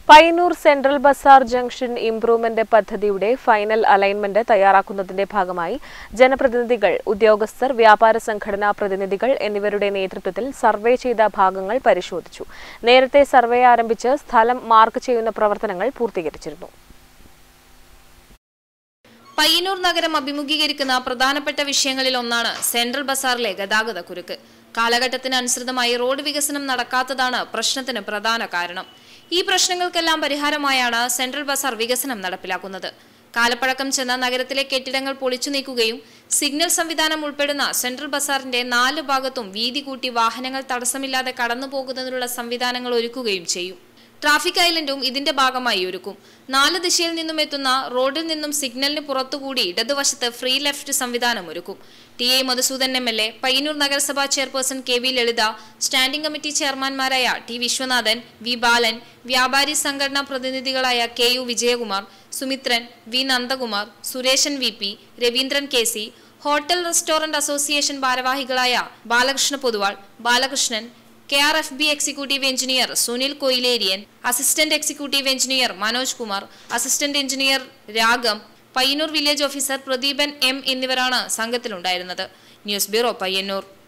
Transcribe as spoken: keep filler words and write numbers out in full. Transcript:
Payyanur Central Bazaar Junction Improvement പദ്ധതിയുടെ final alignment തയ്യാറാക്കുന്നതിന്റെ ഭാഗമായി ജനപ്രതിനിധികൾ, ഉദ്യോഗസ്ഥർ, വ്യാപാര സംഘടനാ പ്രതിനിധികൾ എന്നിവരുടെ നേതൃത്വത്തിൽ സർവേ ചെയ്ത ഭാഗങ്ങൾ പരിശോധിച്ചു. നേരത്തെ സർവേ ആരംഭിച്ച് സ്ഥലം മാർക്ക് ചെയ്യുന്ന പ്രവർത്തനങ്ങൾ പൂർത്തീകരിച്ചിരുന്നു. പയ്യന്നൂർ നഗരം അഭിമുഖീകരിക്കുന്ന പ്രധാനപ്പെട്ട വിഷയങ്ങളിൽ ഒന്നാണ് സെൻട്രൽ ബസാറിലെ ഗതാഗത കുരുക്ക്. കാലഘട്ടത്തിന് അനുസൃതമായി റോഡ് വികസനം നടക്കാത്തതാണ് പ്രശ്നത്തിന് പ്രധാന കാരണം. ഈ പ്രശ്നങ്ങൾക്കെല്ലാം പരിഹാരമായാണ് സെൻട്രൽ ബസാർ വികസനം നടപ്പിലാക്കുന്നത്. കാലപ്പഴക്കം ചെന്ന നഗരത്തിലെ കെട്ടിടങ്ങൾ പൊളിച്ചു നീക്കുകയും സിഗ്നൽ സംവിധാനം ഉൾപ്പെടുന്ന സെൻട്രൽ ബസാറിന്റെ നാല് ഭാഗത്തും വീതി കൂട്ടി വാഹനങ്ങൾ തടസ്സമില്ലാതെ കടന്നുപോകുന്നതിനുള്ള സംവിധാനങ്ങൾ ഒരുക്കുകയും ചെയ്യും. ട്രാഫിക് ഐലൻഡും ഇതിന്റെ ഭാഗമായി ഒരുക്കും. നാല് ദിശയിൽ നിന്നും എത്തുന്ന റോഡിൽ നിന്നും സിഗ്നലിന് പുറത്തുകൂടി ഇടതുവശത്ത് ഫ്രീ ലെഫ്റ്റ് സംവിധാനം ഒരുക്കും. T A Madhusoodan M L A, Payyanur നഗരസഭാ chairperson K V Lalitha, standing committee ചെയർമാൻമാരായ ടി വിശ്വനാഥൻ, വി ബാലൻ, വ്യാപാരി സംഘടനാ പ്രതിനിധികളായ K U Vijayakumar, Sumithran, V Nandakumar, Sureshan V P, Raveendran K C, hotel restaurant association ഭാരവാഹികളായ Balakrishna Pothuval, Balakrishnan, K R F B executive engineer Sunil Koyilerian, assistant executive engineer Manoj Kumar, assistant engineer Ragam, Payyanur village officer Pradeepan M എന്നിവരാണ് സംഘത്തിലുണ്ടായിരുന്നത്. News bureau, Payyanur.